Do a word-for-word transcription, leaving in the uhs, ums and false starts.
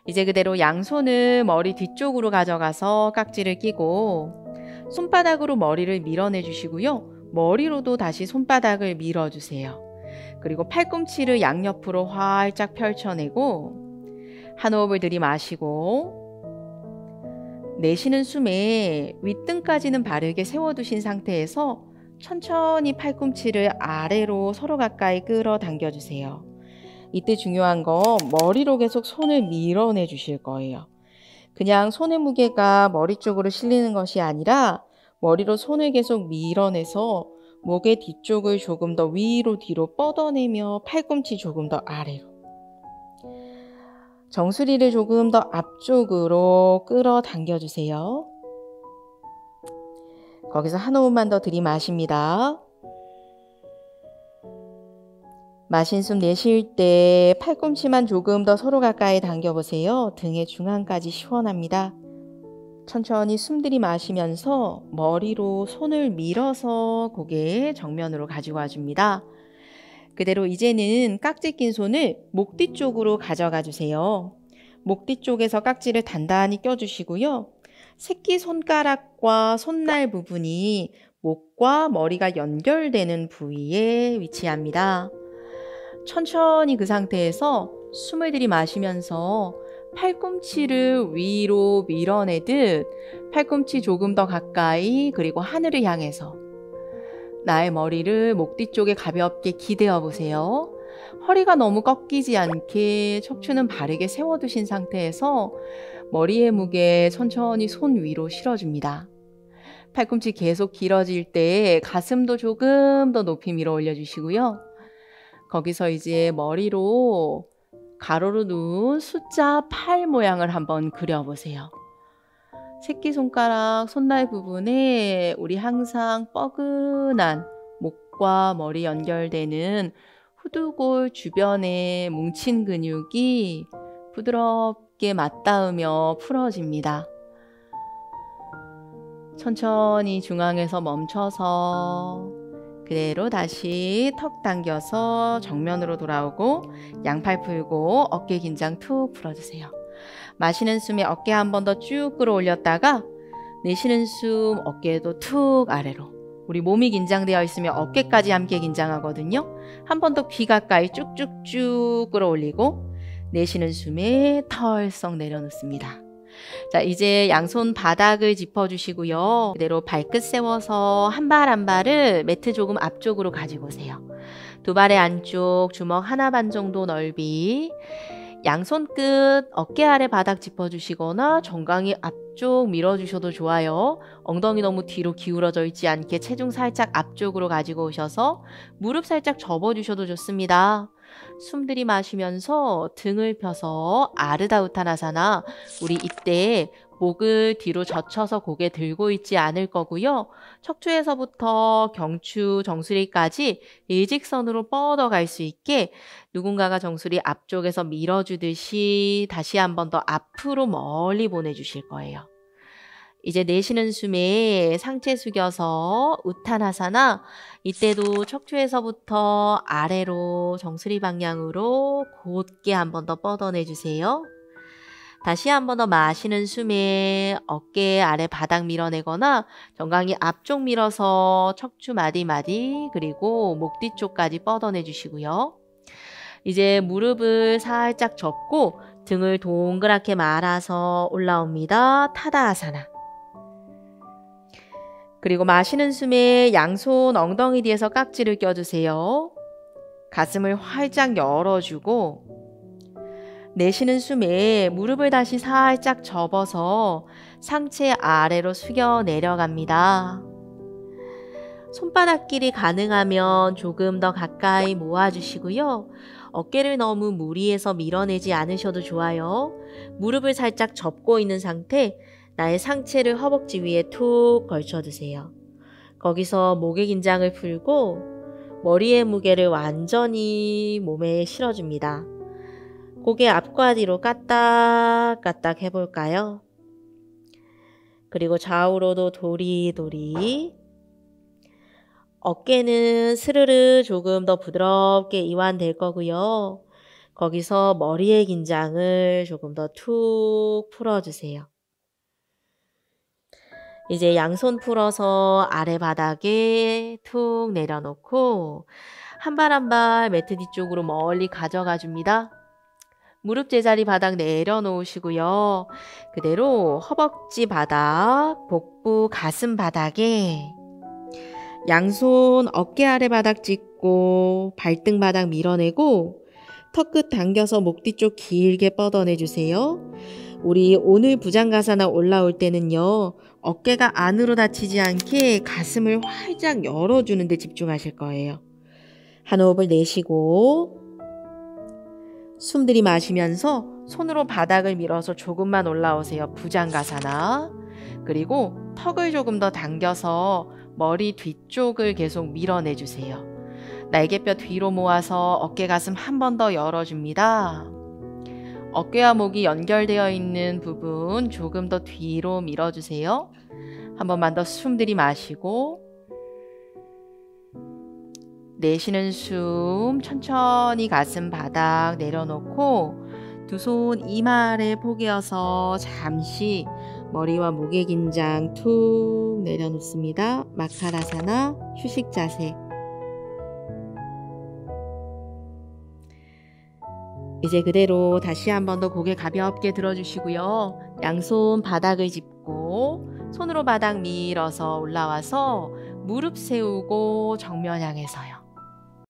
이제 그대로 양손을 머리 뒤쪽으로 가져가서 깍지를 끼고 손바닥으로 머리를 밀어내 주시고요. 머리로도 다시 손바닥을 밀어주세요. 그리고 팔꿈치를 양옆으로 활짝 펼쳐내고 한 호흡을 들이마시고 내쉬는 숨에 윗등까지는 바르게 세워두신 상태에서 천천히 팔꿈치를 아래로 서로 가까이 끌어당겨 주세요. 이때 중요한 건 머리로 계속 손을 밀어내 주실 거예요. 그냥 손의 무게가 머리 쪽으로 실리는 것이 아니라 머리로 손을 계속 밀어내서 목의 뒤쪽을 조금 더 위로 뒤로 뻗어내며 팔꿈치 조금 더 아래로, 정수리를 조금 더 앞쪽으로 끌어당겨 주세요. 거기서 한 호흡만 더 들이마십니다. 마신 숨 내쉴 때 팔꿈치만 조금 더 서로 가까이 당겨보세요. 등의 중앙까지 시원합니다. 천천히 숨 들이마시면서 머리로 손을 밀어서 고개 정면으로 가지고 와줍니다. 그대로 이제는 깍지 낀 손을 목 뒤쪽으로 가져가 주세요. 목 뒤쪽에서 깍지를 단단히 껴주시고요. 새끼손가락과 손날 부분이 목과 머리가 연결되는 부위에 위치합니다. 천천히 그 상태에서 숨을 들이마시면서 팔꿈치를 위로 밀어내듯 팔꿈치 조금 더 가까이 그리고 하늘을 향해서 나의 머리를 목 뒤쪽에 가볍게 기대어 보세요. 허리가 너무 꺾이지 않게 척추는 바르게 세워두신 상태에서 머리의 무게 천천히 손 위로 실어줍니다. 팔꿈치 계속 길어질 때 가슴도 조금 더 높이 밀어 올려주시고요. 거기서 이제 머리로 가로로 누운 숫자 팔 모양을 한번 그려보세요. 새끼손가락, 손날 부분에 우리 항상 뻐근한 목과 머리 연결되는 후두골 주변에 뭉친 근육이 부드럽게 맞닿으며 풀어집니다. 천천히 중앙에서 멈춰서 그대로 다시 턱 당겨서 정면으로 돌아오고 양팔 풀고 어깨 긴장 툭 풀어주세요. 마시는 숨에 어깨 한 번 더 쭉 끌어올렸다가 내쉬는 숨 어깨도 툭 아래로. 우리 몸이 긴장되어 있으면 어깨까지 함께 긴장하거든요. 한 번 더 귀 가까이 쭉쭉쭉 끌어올리고 내쉬는 숨에 털썩 내려놓습니다. 자, 이제 양손 바닥을 짚어주시고요. 그대로 발끝 세워서 한 발 한 발을 매트 조금 앞쪽으로 가지고 오세요. 두 발의 안쪽 주먹 하나 반 정도 넓이, 양손 끝 어깨 아래 바닥 짚어주시거나 정강이 앞쪽 밀어주셔도 좋아요. 엉덩이 너무 뒤로 기울어져 있지 않게 체중 살짝 앞쪽으로 가지고 오셔서 무릎 살짝 접어주셔도 좋습니다. 숨 들이마시면서 등을 펴서 아르다우타나사나, 우리 이때 목을 뒤로 젖혀서 고개 들고 있지 않을 거고요. 척추에서부터 경추, 정수리까지 일직선으로 뻗어갈 수 있게 누군가가 정수리 앞쪽에서 밀어주듯이 다시 한 번 더 앞으로 멀리 보내주실 거예요. 이제 내쉬는 숨에 상체 숙여서 우타나사나, 이때도 척추에서부터 아래로 정수리 방향으로 곧게 한 번 더 뻗어내주세요. 다시 한 번 더 마시는 숨에 어깨 아래 바닥 밀어내거나 정강이 앞쪽 밀어서 척추 마디마디 그리고 목 뒤쪽까지 뻗어내주시고요. 이제 무릎을 살짝 접고 등을 동그랗게 말아서 올라옵니다. 타다아사나. 그리고 마시는 숨에 양손 엉덩이 뒤에서 깍지를 껴주세요. 가슴을 활짝 열어주고 내쉬는 숨에 무릎을 다시 살짝 접어서 상체 아래로 숙여 내려갑니다. 손바닥끼리 가능하면 조금 더 가까이 모아주시고요. 어깨를 너무 무리해서 밀어내지 않으셔도 좋아요. 무릎을 살짝 접고 있는 상태, 나의 상체를 허벅지 위에 툭 걸쳐주세요. 거기서 목의 긴장을 풀고 머리의 무게를 완전히 몸에 실어줍니다. 고개 앞과 뒤로 까딱까딱 해볼까요? 그리고 좌우로도 도리도리. 어깨는 스르르 조금 더 부드럽게 이완될 거고요. 거기서 머리의 긴장을 조금 더 툭 풀어주세요. 이제 양손 풀어서 아래 바닥에 툭 내려놓고 한 발 한 발 매트 뒤쪽으로 멀리 가져가 줍니다. 무릎 제자리 바닥 내려놓으시고요. 그대로 허벅지 바닥, 복부 가슴 바닥에 양손 어깨 아래 바닥 짚고 발등 바닥 밀어내고 턱끝 당겨서 목 뒤쪽 길게 뻗어내주세요. 우리 오늘 부장가사나 올라올 때는요. 어깨가 안으로 닫히지 않게 가슴을 활짝 열어주는 데 집중하실 거예요. 한 호흡을 내쉬고 숨 들이마시면서 손으로 바닥을 밀어서 조금만 올라오세요. 부장가사나. 그리고 턱을 조금 더 당겨서 머리 뒤쪽을 계속 밀어내주세요. 날개뼈 뒤로 모아서 어깨 가슴 한 번 더 열어줍니다. 어깨와 목이 연결되어 있는 부분 조금 더 뒤로 밀어주세요. 한 번만 더 숨 들이마시고 내쉬는 숨 천천히 가슴 바닥 내려놓고 두 손 이마 아래 포개어서 잠시 머리와 목의 긴장 툭 내려놓습니다. 마카라사나 휴식 자세. 이제 그대로 다시 한 번 더 고개 가볍게 들어주시고요. 양손 바닥을 짚고 손으로 바닥 밀어서 올라와서 무릎 세우고 정면 향해서요.